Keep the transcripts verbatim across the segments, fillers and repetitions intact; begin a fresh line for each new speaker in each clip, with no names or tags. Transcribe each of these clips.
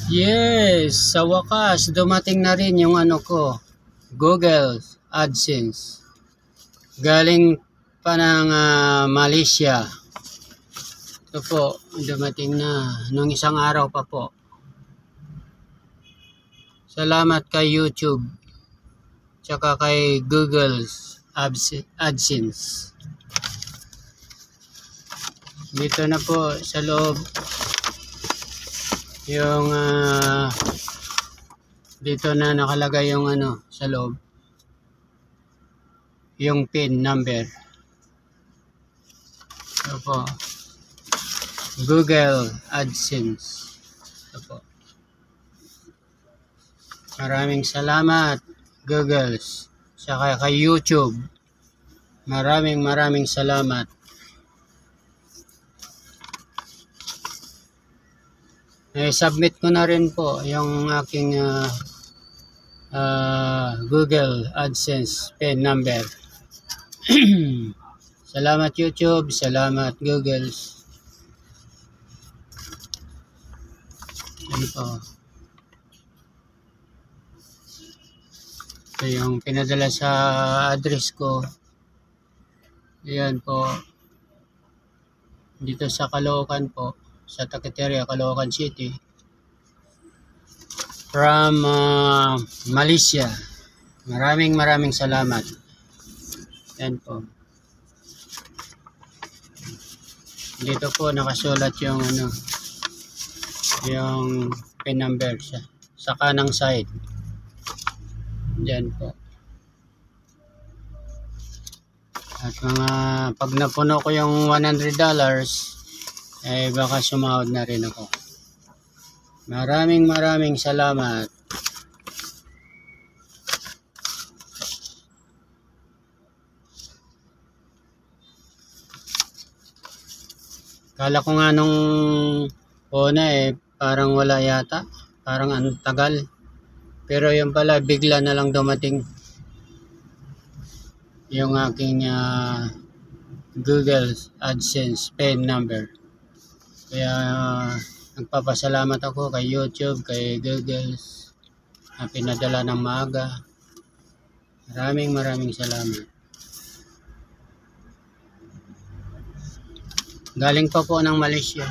Yes, sa wakas dumating na rin yung ano ko, Google AdSense. Galing pa ng ah, Malaysia. Ito po, dumating na nung isang araw pa po. Salamat kay YouTube tsaka kay Google AdSense. Dito na po sa loob yung uh, dito na nakalagay yung ano sa loob, yung pin number. Ito po, Google AdSense. Ito po. Maraming salamat Google, saka kay YouTube. Maraming maraming salamat. Eh, submit ko na rin po yung aking uh, uh, Google AdSense pin number. Salamat YouTube, salamat Google. Yan po. Ito yung pinadala sa address ko. Yan po. Dito sa Caloocan po. Sa Takiteria, Caloocan City. From uh, Malaysia. Maraming maraming salamat. Yan po. Dito po nakasulat yung ano, yung pin number sa, sa kanang side. Diyan po. At mga pag napuno ko yung one hundred dollars, eh baka sumahod na rin ako. Maraming maraming salamat. Kala ko nga nung una eh parang wala yata, parang ang tagal, pero yung pala bigla na lang dumating yung aking uh, Google AdSense pin number. Kaya uh, nagpapasalamat ako kay YouTube, kay Google na pinadala ng maaga. Maraming maraming salamat. Galing pa po ng Malaysia.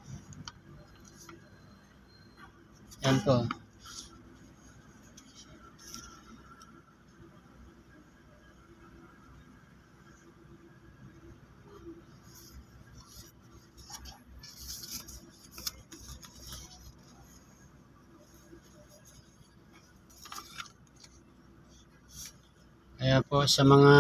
Yan po. Kaya po sa mga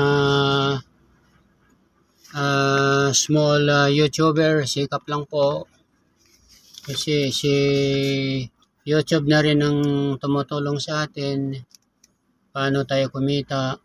uh, small uh, YouTuber, sikap lang po. Kasi si YouTube na rin ang tumutulong sa atin. Paano tayo kumita.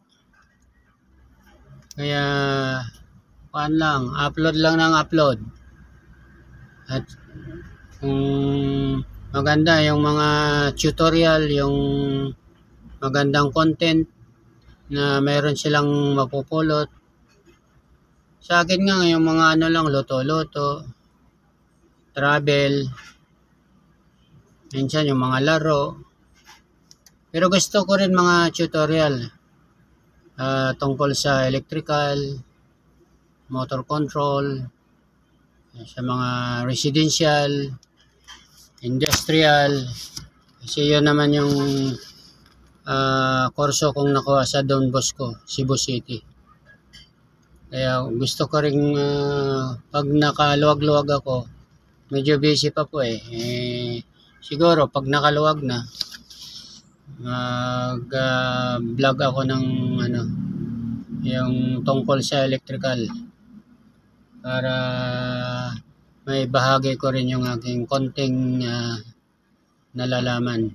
Kaya paan lang, upload lang ng upload. At kung maganda yung mga tutorial, yung magandang content na mayroon silang mapupulot. Sa akin nga yung mga ano lang, loto-loto, travel, minsan yung mga laro. Pero gusto ko rin mga tutorial uh, tungkol sa electrical, motor control, sa mga residential, industrial. Kasi yun naman yung Uh, kurso kong nakuha sa Don Bosco, Cebu City. Kaya gusto ko rin uh, pag nakaluwag-luwag ako, medyo busy pa po eh. eh siguro pag nakaluwag na, mag uh, vlog ako ng ano, yung tungkol sa electrical para may bahagi ko rin yung aking konting uh, nalalaman.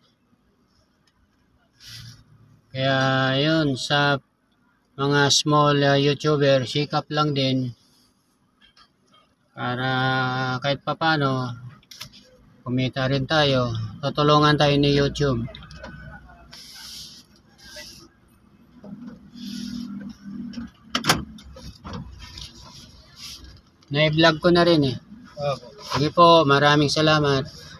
Kaya yun, sa mga small uh, YouTuber, sikap lang din para kahit papano kumita rin tayo. Tutulungan tayo ni YouTube. Na-vlog ko na rin eh. Sige po, maraming salamat.